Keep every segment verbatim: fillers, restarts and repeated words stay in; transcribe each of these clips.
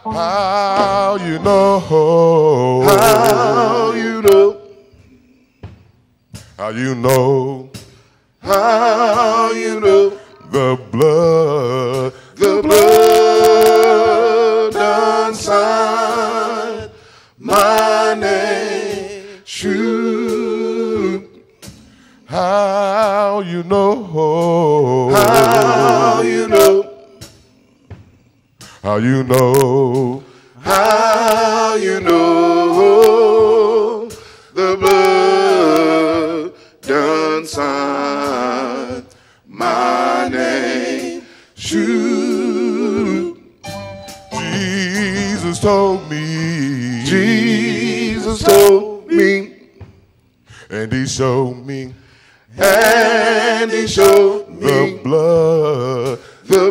How you know? How you know? How you know? How you know? The blood, The blood done sign my name. Shoot. how you know? How you know? How you know? How you know? The blood done sign my name. Shoot. Jesus told me. Jesus told me, And he showed me and he showed the me blood. the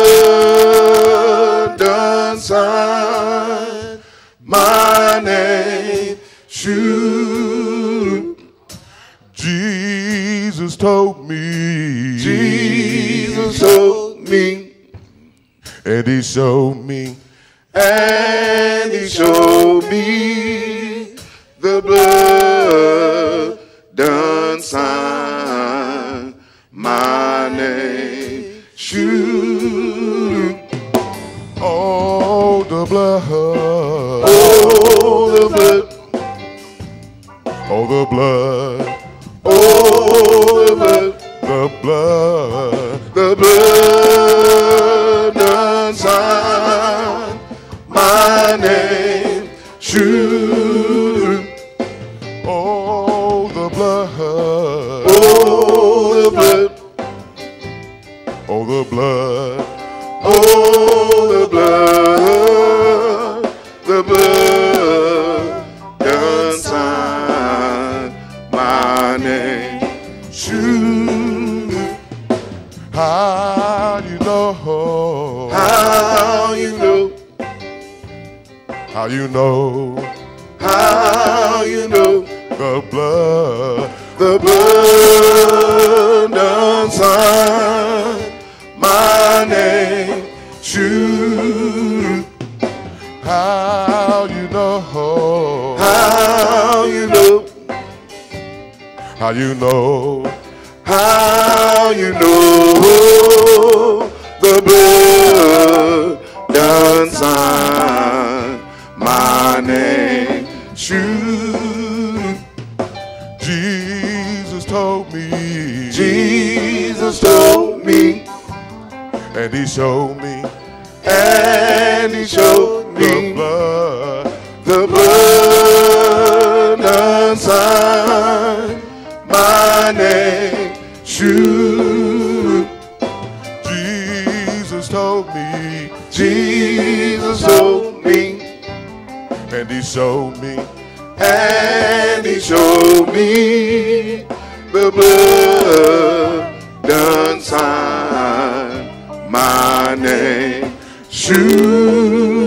blood done sign my name. Shoot. Jesus told me. Jesus told me, And he showed me and he showed me the blood done sign my name. Shoot. oh the blood. Oh, the blood. Oh the blood. Oh, the blood. The blood. The blood done sign my name. Shoot. Oh the blood. Oh, the blood. Oh the blood. Oh, the blood. The blood done sign my name. Shoot. How you know? How you know? How you know? How you know? The blood. The blood done sign my name. Shoot. How you know? How you know? How you know? How you know? The blood done sign my name. Shoot. Jesus told me. Jesus told me, And he showed me and he showed the me blood. the blood done sign my name. Shoot. Jesus told me. Jesus told me, And he showed me and he showed me the blood done sign my name. Shoot.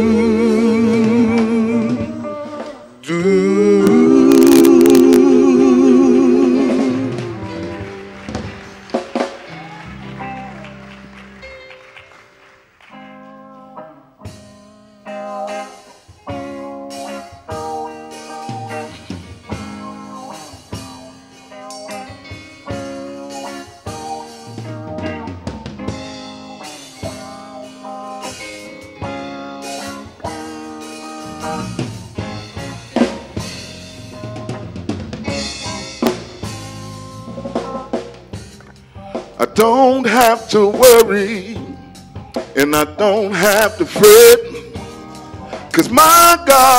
I don't have to worry, and I don't have to fret, 'cause my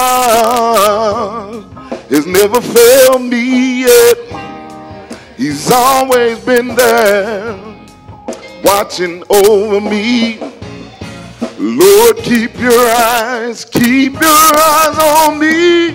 God has never failed me yet. He's always been there, watching over me. Lord, keep your eyes, keep your eyes on me.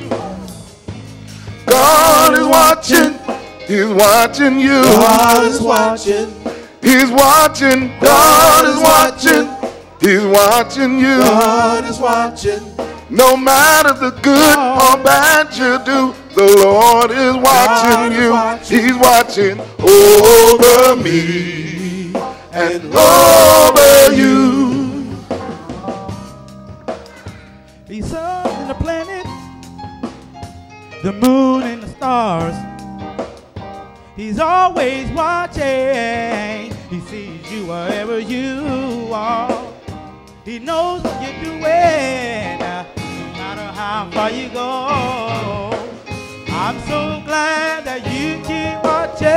God is watching, he's watching you. God is watching. He's watching, God is watching, he's watching you. God is watching. No matter the good or bad you do, the Lord is watching is you. watching. He's watching over me and over you. The sun and the planets, the moon and the stars. He's always watching. He sees you wherever you are. He knows what you're doing, no matter how far you go. I'm so glad that you keep watching.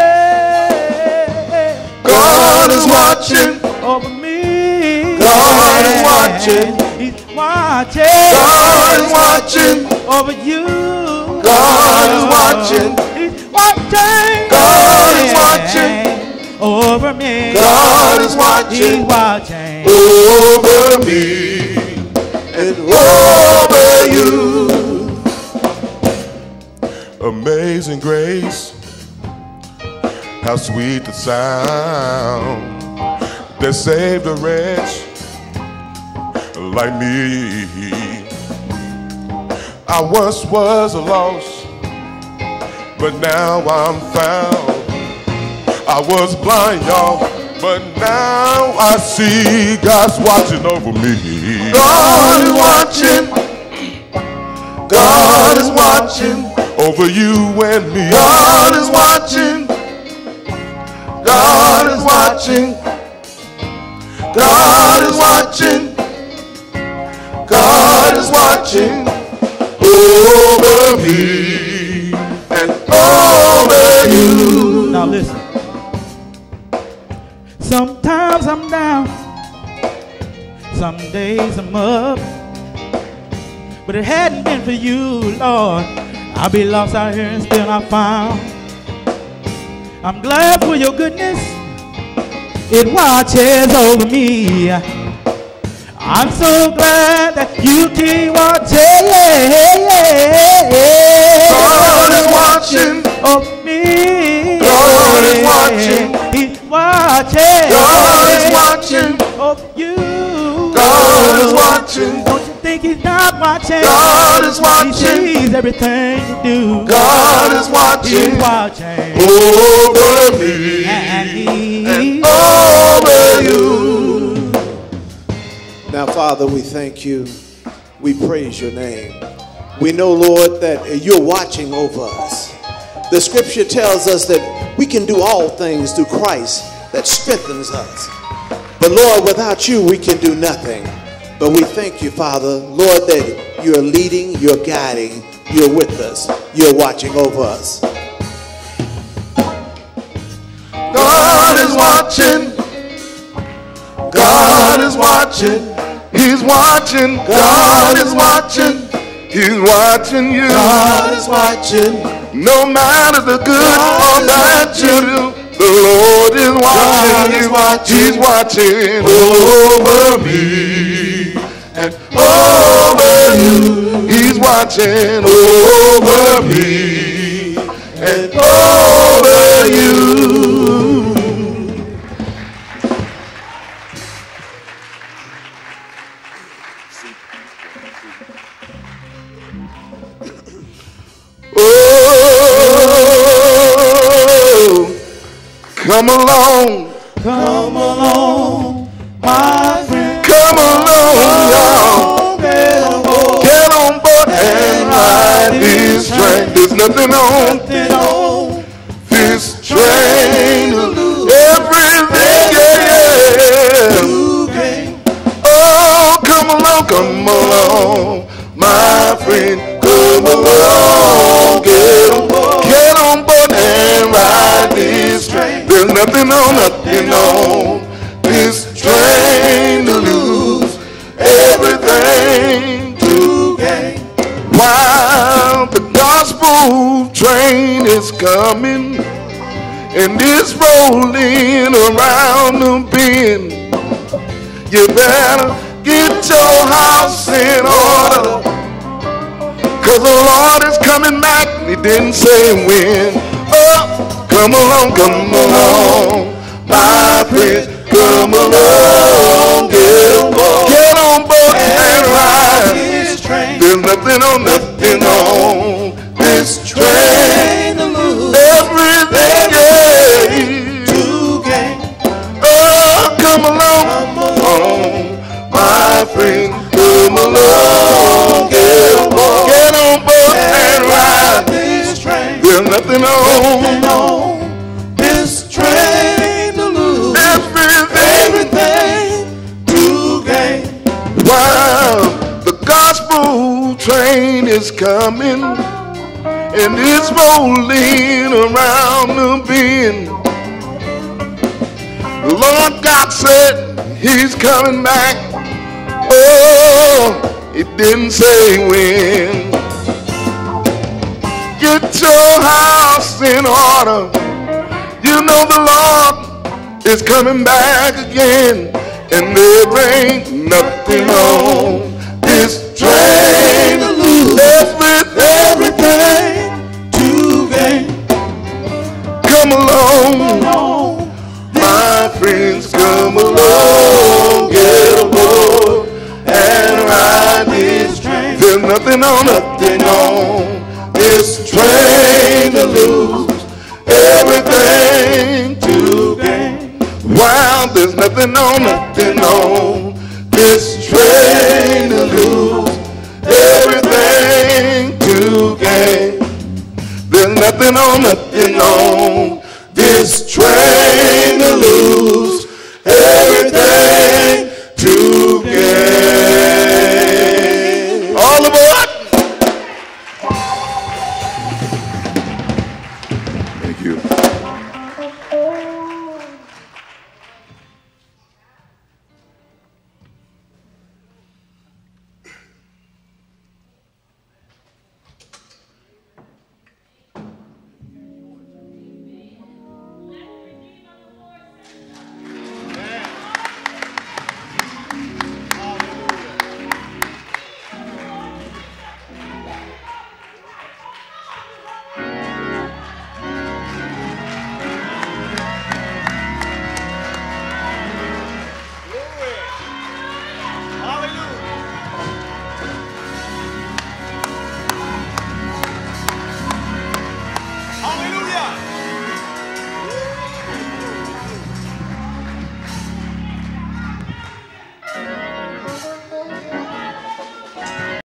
God is watching over me. God is watching. He's watching. God is watching over you. God is watching. He's watching. God is watching over me. God is watching. He's watching over me and over you. Amazing grace, how sweet the sound that saved a wretch like me. I once was lost, but now I'm found. I was blind, y'all, but now I see God's watching over me. God is watching. God is watching over you and me. God is watching. God is watching. God is watching. God is watching over me and over you. Now listen. Sometimes I'm down, some days I'm up. But it hadn't been for you, Lord, I'd be lost out here and still not found. I'm glad for your goodness, it watches over me. I'm so glad that you keep watching. God is watching over me. God is watching. He's watching. God is watching over you. God is watching. Don't you think he's not watching? God is watching. He sees everything you do. God is watching. He's watching over me and he and over you. Now, Father, we thank you. We praise your name. We know, Lord, that you're watching over us. The scripture tells us that we can do all things through Christ that strengthens us. But Lord, without you, we can do nothing. But we thank you, Father, Lord, that you're leading, you're guiding, you're with us, you're watching over us. God is watching. God is watching. He's watching. God is watching. He's watching you. God is watching. No matter the good or bad you do, the Lord is watching. He's watching. He's watching over me and over you. He's watching over me and over you. Oh, come along. come along, my friend. Come along, y'all. Get on board. Get on board and ride this train. There's nothing on Nothing on this train. Everything, yeah. Oh, come along, come along, my friend. Come along, get on board. Get on board and ride this train. There's nothing on, nothing on this train to lose. Everything to gain. While the gospel train is coming and it's rolling around the bend, you better get your house in order, 'cause the Lord is coming back, he didn't say when. Oh, come along, come along, my friends, come along, get on board, get on board and ride. There's nothing on, nothing on this train. Everything, yeah. Oh, come along, come along, my friend, come along. train is coming, and it's rolling around the bend. The Lord God said he's coming back. Oh, it didn't say when. Get your house in order. You know the Lord is coming back again. And there ain't nothing on this train to lose. Everything to gain. Come along, my friends, come along. Get aboard and ride this train. There's nothing on, nothing on this train to lose. Everything to gain. Wow, there's nothing on, nothing on this train to lose. Everything to gain. There's nothing on, nothing